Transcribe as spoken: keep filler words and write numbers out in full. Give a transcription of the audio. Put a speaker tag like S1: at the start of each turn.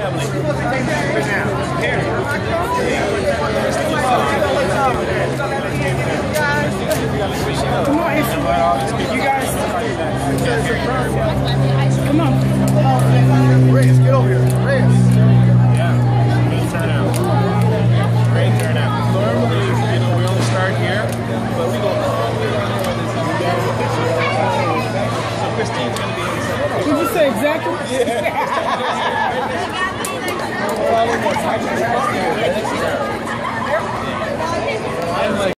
S1: family. Right now. Here.
S2: Come on, if you guys. Come on.
S3: Reyes, get over here. Reyes.
S1: Yeah. Good turnout. Great turnout. Normally, you know, we only start here, but we go all the way around here. So Christine's going to be in the second.
S2: Did you say exactly?
S1: Yeah.